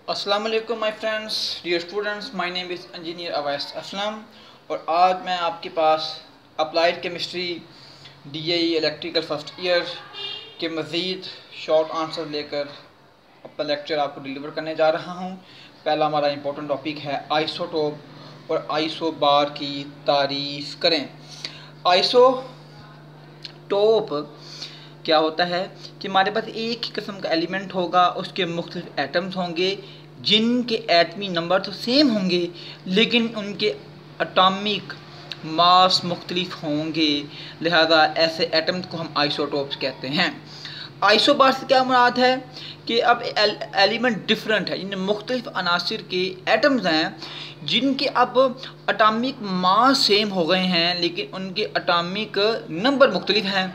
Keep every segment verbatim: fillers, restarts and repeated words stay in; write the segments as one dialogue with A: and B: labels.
A: अस्सलाम वालेकुम my friends, dear students, my name is engineer Awais Aslam और आज मैं आपके पास applied chemistry DAE electrical first year के मज़ीद शॉर्ट आंसर लेकर अपना लेक्चर आपको डिलीवर करने जा रहा हूं। पहला हमारा इंपॉर्टेंट टॉपिक है आइसोटोप और आइसोबार की तारीफ़ करें। आइसोटोप क्या होता है कि हमारे पास एक ही किस्म का एलिमेंट होगा, उसके मुख्तलिफ एटम्स होंगे जिनके एटमी नंबर तो सेम होंगे लेकिन उनके एटॉमिक मास मुख्तलिफ होंगे, लिहाजा ऐसे एटम्स को हम आइसोटोप्स कहते हैं। आइसोबार से क्या मुराद है कि अब एलिमेंट डिफरेंट है, जिनमें मुख्तलिफ अनासिर के एटम्स हैं जिनके अब एटॉमिक मास सेम हो गए हैं लेकिन उनके एटॉमिक नंबर मुख्तलिफ हैं।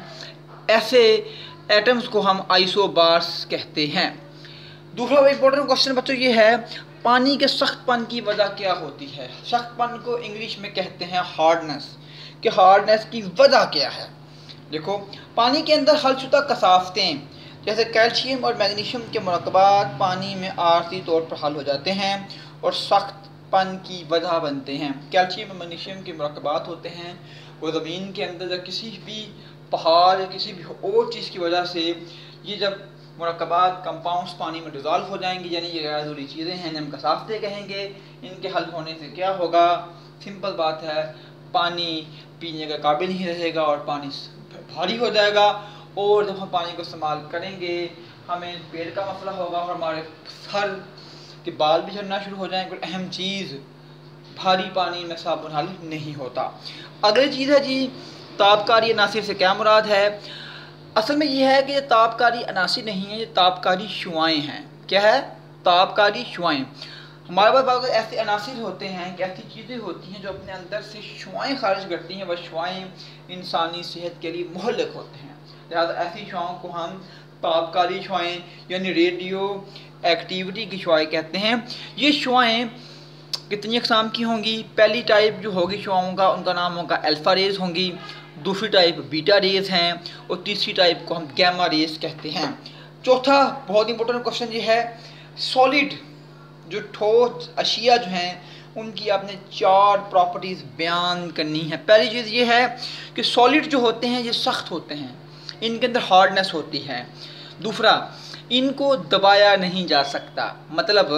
A: ऐसे एटम्स को हम आइसोबार्स कहते हैं। दूसरा इंपॉर्टेंट क्वेश्चन बच्चों ये है, पानी के सख्तपन की वजह क्या होती है। सख्तपन को इंग्लिश में कहते हैं हार्डनेस, कि हार्डनेस की वजह क्या है। देखो, पानी के अंदर हलशुदा कसाफ्तें जैसे कैल्शियम और मैग्नीशियम के मरकबात पानी में आरसी तौर पर हल हो जाते हैं और सख्तपन की वजह बनते हैं। कैल्शियम और मैग्नीशियम के मरकबात होते हैं, वो ज़मीन के अंदर या किसी भी पहाड़ या किसी भी और चीज़ की वजह से ये जब मुरकबात कंपाउंड्स पानी में डिज़ोल्व हो जाएंगी, यानी ये गैर ज़रूरी चीज़ें हैं, हम कसाफ्ते कहेंगे। इनके हल होने से क्या होगा, सिंपल बात है, पानी पीने का काबिल नहीं रहेगा और पानी भारी हो जाएगा। और जब हम पानी को इस्तेमाल करेंगे हमें पेट का मसला होगा और हमारे सर के बाल भी झड़ना शुरू हो जाएंगे। और अहम चीज़, भारी पानी में साबुन हल नहीं होता। अगली चीज़ है जी, तापकारी अनासिर से क्या मुराद है। असल में यह है कि ये तापकारी अनासिर नहीं है, ये तापकारी शुआएँ हैं। क्या है? तापकारी शुआएँ। हमारे पास ऐसे अनासिर होते हैं कि ऐसी चीज़ें होती हैं जो अपने अंदर से शुआएँ खारिज करती हैं, वह शुआएँ इंसानी सेहत के लिए मुहल्लिक होते हैं। लिहाजा ऐसी शुआओं को हम तापकारी शुआएँ यानी रेडियो एक्टिविटी की शुआएँ कहते हैं। ये शुआएँ कितनी अक़साम की होंगी। पहली टाइप जो होगी शुआओं का, उनका नाम होगा अल्फ़ा रेज़ होंगी। दूसरी टाइप बीटा रेज़ हैं और तीसरी टाइप को हम गैमा रेज़ कहते हैं। चौथा बहुत इंपॉर्टेंट क्वेश्चन ये है, सॉलिड जो ठोस अशिया जो हैं उनकी आपने चार प्रॉपर्टीज़ बयान करनी है। पहली चीज़ ये है कि सॉलिड जो होते हैं ये सख्त होते हैं, इनके अंदर हार्डनेस होती है। दूसरा, इनको दबाया नहीं जा सकता, मतलब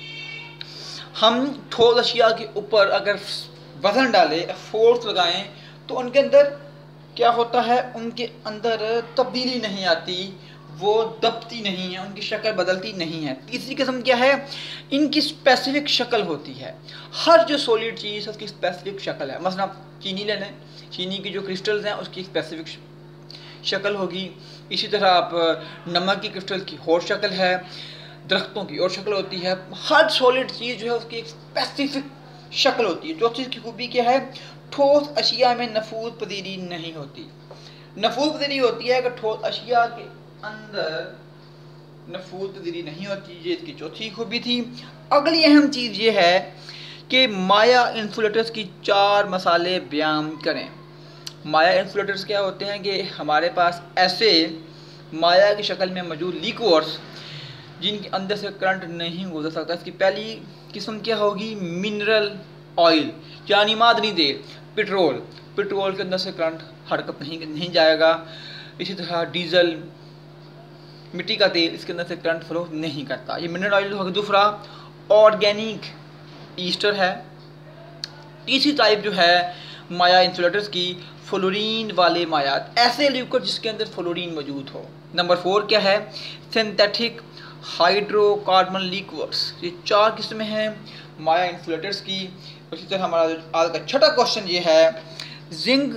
A: हम ठोस अशिया के ऊपर अगर वज़न डालें, फोर्स लगाएं, तो उनके अंदर क्या होता है, उनके अंदर तब्दीली नहीं आती, वो दबती नहीं है, उनकी शक्ल बदलती नहीं है। तीसरी किस्म क्या है, इनकी स्पेसिफिक शक्ल होती है। हर जो सॉलिड चीज़ है उसकी स्पेसिफिक शक्ल है। मसलन आप चीनी ले लें, चीनी की जो क्रिस्टल्स हैं उसकी स्पेसिफिक शक्ल होगी। इसी तरह आप नमक की क्रिस्टल की और शक्ल है, दरख्तों की और शक्ल होती है। हर सॉलिड चीज़ जो है उसकी एक स्पेसिफिक शक्ल होती है। चौथी की खूबी क्या है, ठोस अशिया में नफूज पजीरी नहीं होती। नफूज पजीरी होती है कि ठोस अशिया के अंदर नफूज पजीरी नहीं होती। ये इसकी चौथी खूबी थी। अगली अहम चीज़ ये है कि माया इंसुलेटर्स की चार मसाले बयान करें। माया इंसुलेटर्स क्या होते हैं कि हमारे पास ऐसे माया की शक्ल में मौजूद लिक्विड्स जिनके अंदर से करंट नहीं गुजर सकता। इसकी पहली किस्म क्या होगी, मिनरल ऑयल यानी मादनी तेल, पेट्रोल। पेट्रोल के अंदर से करंट हरकत नहीं नहीं जाएगा। इसी तरह डीजल, मिट्टी का तेल, इसके अंदर से करंट फ्लो नहीं करता, ये मिनरल ऑयल होगा। दूसरा, ऑर्गेनिक ईस्टर है। तीसरी टाइप जो है माया इंसुलेटर्स की, फ्लोरीन वाले मायात, ऐसे लिक्विड जिसके अंदर फ्लोरीन मौजूद हो। नंबर फोर क्या है, सिंथेटिक हाइड्रोकार्बन लिक्विड्स। ये चार किस्में हैं माया इंसुलेटर्स की। उसी तरह हमारा आज का छठा क्वेश्चन ये है, जिंग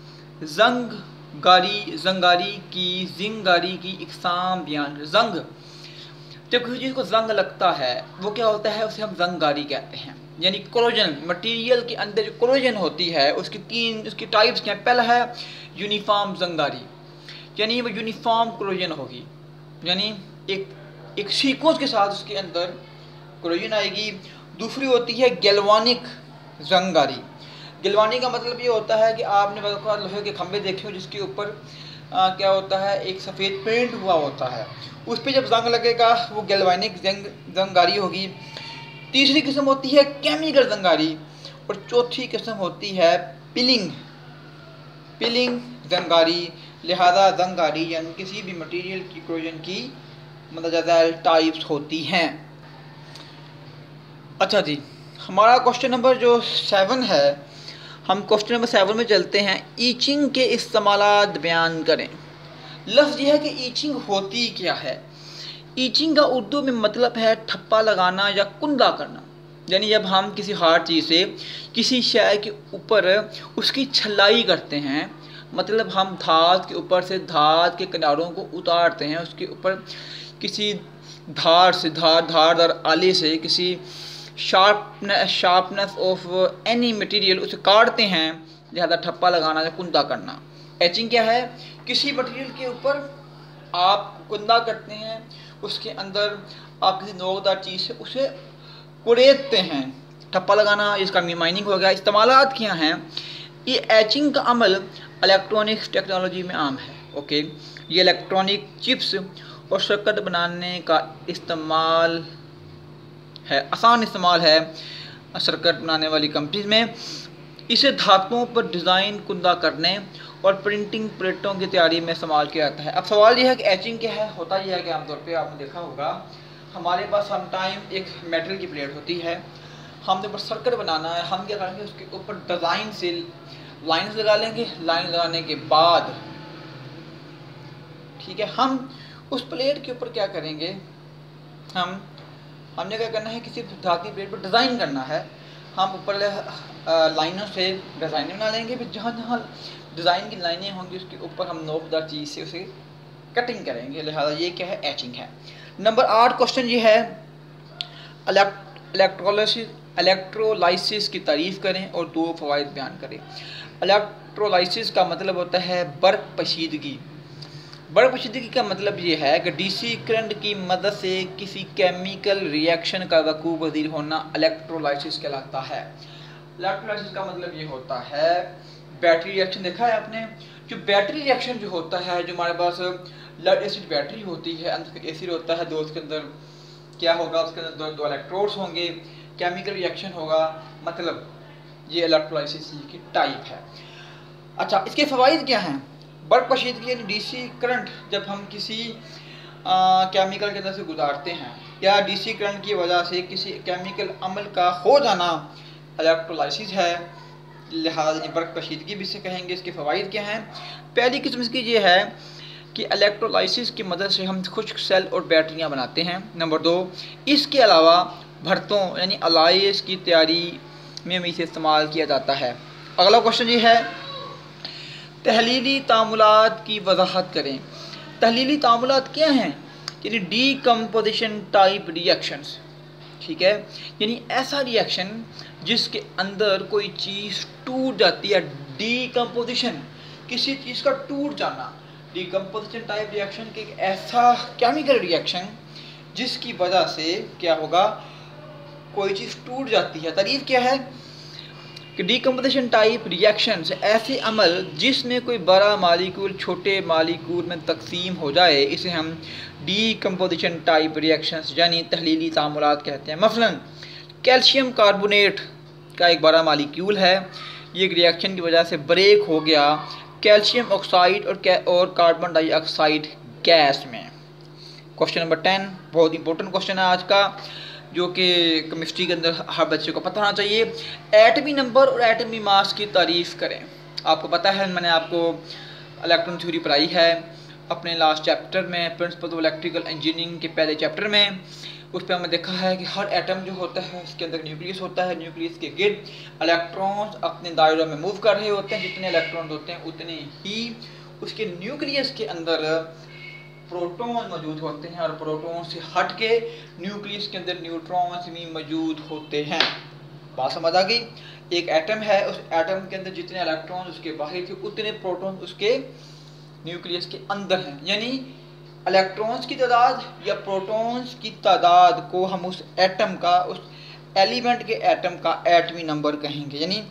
A: जंगारी जंगारी की जिंगारी की इकसाम बयान। जंग, जब किसी चीज़ को जंग लगता है वो क्या होता है, उसे हम जंगारी कहते हैं। यानी कोरोजन, मटेरियल के अंदर जो कोरोजन होती है उसकी तीन उसकी टाइप्स क्या हैं। पहला है यूनिफॉर्म जंगारी, यानी वो यूनिफॉर्म कोरोजन होगी, यानी एक एक सीक्वेंस के साथ उसके अंदर कोरोजन आएगी। दूसरी होती है गैल्वानिक जंगारी। गैल्वानिक का मतलब ये होता है कि आपने लोहे के खंभे देखे हो जिसके ऊपर आ, क्या होता है, एक सफ़ेद पेंट हुआ होता है, उस पर जब जंग लगेगा वो गैल्वेनिक जंग जंगारी होगी। तीसरी किस्म होती है केमिकल जंगारी, और चौथी किस्म होती है पिलिंग पिलिंग जंगारी। लिहाजा जंगारी यानी किसी भी मटेरियल की क्रोजन की मतलब ज़्यादा टाइप्स होती हैं। अच्छा जी, हमारा क्वेश्चन नंबर जो सेवन है, हम क्वेश्चन नंबर सेवन में चलते हैं। ईचिंग के इस्तेमालात बयान करें। लफ्ज़ यह है कि ईचिंग होती क्या है। ईचिंग का उर्दू में मतलब है ठप्पा लगाना या कुंदा करना, यानी जब हम किसी हार्ड चीज़ से किसी शय के ऊपर उसकी छलाई करते हैं, मतलब हम धात के ऊपर से धात के किनारों को उतारते हैं, उसके ऊपर किसी धार से धार धारदार आले से किसी sharpness sharpness of any material उसे काटते हैं, लिहाजा ठप्पा लगाना या कुंदा करना। एचिंग क्या है, किसी मटेरियल के ऊपर आप कुंदा करते हैं, उसके अंदर आप किसी नोकदार चीज़ से उसे कुरेदते हैं। ठप्पा लगाना इसका माइनिंग हो गया। इस्तेमालात क्या हैं, ये एचिंग का अमल इलेक्ट्रॉनिक्स टेक्नोलॉजी में आम है। ओके, ये इलेक्ट्रॉनिक चिप्स और शक्कर बनाने का इस्तेमाल है, आसान इस्तेमाल है शक्कर बनाने वाली कंपनीज में। इसे धातुओं पर डिज़ाइन कुंदा करने और प्रिंटिंग प्लेटों की तैयारी में इस्तेमाल किया जाता है। अब सवाल यह है कि एचिंग क्या है। होता यह है कि आमतौर पे आपने देखा होगा हमारे पास सम टाइम एक मेटल की प्लेट होती है, हमने ऊपर सर्कल बनाना है, हम क्या करेंगे उसके ऊपर डिज़ाइन से लाइंस लगा लेंगे। लाइन लगाने के बाद ठीक है, हम उस प्लेट के ऊपर क्या करेंगे, हम हमने क्या करना है, किसी धातु प्लेट पर डिज़ाइन करना है। हम ऊपर लाइनों से डिज़ाइन बना लेंगे, फिर जहाँ जहाँ डिज़ाइन की लाइनें होंगी उसके ऊपर हम नोकदार चीज़ से उसे कटिंग करेंगे। लिहाजा ये क्या है, एचिंग है। नंबर आठ क्वेश्चन ये है, इलेक्ट्रोलाइसिस इलेक्ट्रोलाइसिस की तारीफ़ करें और दो फ़वाइद बयान करें। इलेक्ट्रोलाइसिस का मतलब होता है बर्क पशीदगी। बर्क पशीदगी का मतलब ये है कि डीसी करंट की मदद से किसी केमिकल रिएक्शन का वकूअ पज़ीर होना इलेक्ट्रोलाइसिस कहलाता है। इलेक्ट्रोलाइसिस का मतलब ये होता है, बैटरी रिएक्शन देखा है आपने, जो बैटरी रिएक्शन जो होता है, जो हमारे पास लेड एसिड बैटरी होती है, अंदर एसिड होता है, दो उसके अंदर क्या होगा, उसके अंदर दो, दो इलेक्ट्रोड्स होंगे, केमिकल रिएक्शन होगा, मतलब ये इलेक्ट्रोलाइसिस की टाइप है। अच्छा, इसके फ़वाइद क्या हैं। बर्क पशीदगी यानी डीसी करंट जब हम किसी केमिकल के अंदर से गुजारते हैं, या डीसी करंट की वजह से किसी केमिकल अमल का हो जाना इलेक्ट्रोलाइसिस है। लिहाजा बर्क पशीदगी भी से कहेंगे। इसके फ़वाइद क्या हैं। पहली किस्म इसकी ये है कि इलेक्ट्रोलाइसिस की मदद से हम खुश्क सेल और बैटरियाँ बनाते हैं। नंबर दो, इसके अलावा भरतों यानी अलाइस की तैयारी में भी इसे इस्तेमाल किया जाता है। अगला क्वेश्चन ये है, तहलीली तामुलात की वजाहत करें। तहलीली तामुलात क्या हैं, यानी डीकम्पोजिशन टाइप रिएक्शंस। ठीक है, यानी ऐसा रिएक्शन जिसके अंदर कोई चीज़ टूट जाती है, डीकम्पोजिशन किसी चीज़ का टूट जाना। डीकम्पोजिशन टाइप रिएक्शन के एक ऐसा केमिकल रिएक्शन जिसकी वजह से क्या होगा, कोई चीज़ टूट जाती है। तारीफ क्या है कि डीकम्पोजिशन टाइप रिएक्शंस ऐसे अमल जिसमें कोई बड़ा मालिक्यूल छोटे मालिक्यूल में तकसीम हो जाए, इसे हम डीकम्पोजिशन टाइप रिएक्शंस यानी तहलीली तामुलात कहते हैं। मसलन कैल्शियम कार्बोनेट का एक बड़ा मालिक्यूल है, ये एक रिएक्शन की वजह से ब्रेक हो गया कैल्शियम ऑक्साइड और और कार्बन डाइऑक्साइड गैस में। क्वेश्चन नंबर टेन बहुत इंपॉर्टेंट क्वेश्चन है आज का, जो कि केमिस्ट्री के अंदर हर बच्चे को पता होना चाहिए। एटमी नंबर और एटमी मास की तारीफ़ करें। आपको पता है मैंने आपको इलेक्ट्रॉन थ्योरी पढ़ाई है अपने लास्ट चैप्टर में, प्रिंसिपल ऑफ इलेक्ट्रिकल इंजीनियरिंग के पहले चैप्टर में। उस पर हमने देखा है कि हर एटम जो होता है उसके अंदर न्यूक्लियस होता है, न्यूक्लियस के गिर्द इलेक्ट्रॉन्स अपने दायरों में मूव कर रहे होते हैं। जितने इलेक्ट्रॉन होते हैं उतने ही उसके न्यूक्लियस के अंदर प्रोटॉन मौजूद होते हैं, और प्रोटॉन से हट के न्यूक्लियस के अंदर न्यूट्रॉन्स भी मौजूद होते हैं। बात समझ आ गई। एक एटम है, उस एटम के अंदर जितने इलेक्ट्रॉन उसके बाहर थे उतने प्रोटॉन उसके न्यूक्लियस के अंदर हैं। यानी इलेक्ट्रॉन्स की तादाद या प्रोटॉन्स की तादाद को हम उस एटम का, उस एलिमेंट के एटम का एटमी नंबर कहेंगे। यानी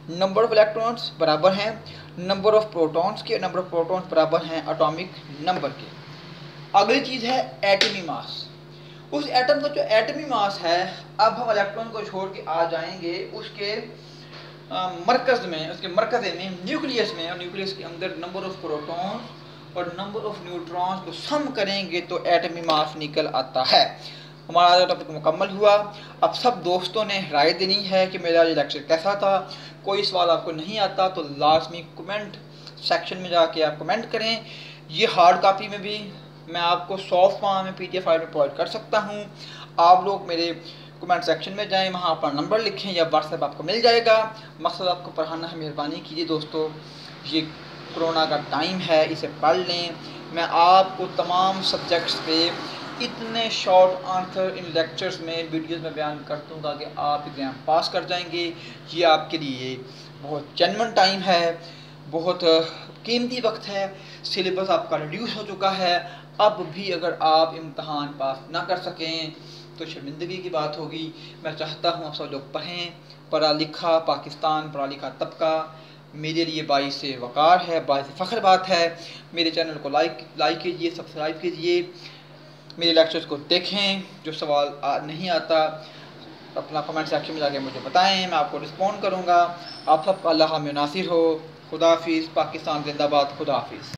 A: नंबर ऑफ इलेक्ट्रॉन्स बराबर हैं नंबर ऑफ प्रोटॉन्स के, नंबर ऑफ प्रोटॉन्स बराबर हैं एटॉमिक नंबर के। अगली चीज़ है एटमी मास। उस एटम का जो एटमी मास है, अब हम इलेक्ट्रॉन को छोड़ के आ जाएंगे उसके मरकज़ में, उसके मरकज़े में, न्यूक्लियस में, और न्यूक्लियस के अंदर नंबर ऑफ प्रोटॉन्स और नंबर ऑफ न्यूट्रॉन्स को सम करेंगे तो एटमी मास निकल आता है। हमारा टॉपिक मुकम्मल हुआ। अब सब दोस्तों ने राय देनी है कि मेरा ये लेक्चर कैसा था। कोई सवाल आपको नहीं आता तो लाजमी कमेंट सेक्शन में जाके आप कमेंट करें। ये हार्ड कॉपी में भी मैं आपको सॉफ्ट फॉर्म में पीडीएफ फाइल में प्रोवाइड कर सकता हूँ। आप लोग मेरे कमेंट सेक्शन में जाएं, वहाँ अपना नंबर लिखें या व्हाट्सएप आपको मिल जाएगा। मकसद आपको पढ़ाना है, मेहरबानी कीजिए दोस्तों, ये कोरोना का टाइम है, इसे पढ़ लें। मैं आपको तमाम सब्जेक्ट्स पे इतने शॉर्ट आंसर इन लेक्चर्स में, वीडियोस में बयान कर दूँगा कि आप एग्ज़ाम पास कर जाएंगे। ये आपके लिए बहुत जेन्युइन टाइम है, बहुत कीमती वक्त है। सिलेबस आपका रिड्यूस हो चुका है। अब भी अगर आप इम्तहान पास ना कर सकें तो शर्मिंदगी की बात होगी। मैं चाहता हूँ आप सब लोग पढ़ें। पढ़ा लिखा पाकिस्तान, पढ़ा लिखा तबका मेरे लिए बाइस वक़ार है, बाइस फ़ख्र बात है। मेरे चैनल को लाइक लाइक कीजिए, सब्सक्राइब कीजिए, मेरे लेक्चर्स को देखें। जो सवाल नहीं आता अपना कमेंट सेक्शन में जाके मुझे बताएं, मैं आपको रिस्पॉन्ड करूँगा। आप सब अल्लाह में नासिर हो। खुदा हाफिज़। पाकिस्तान जिंदाबाद। खुदा हाफिज़।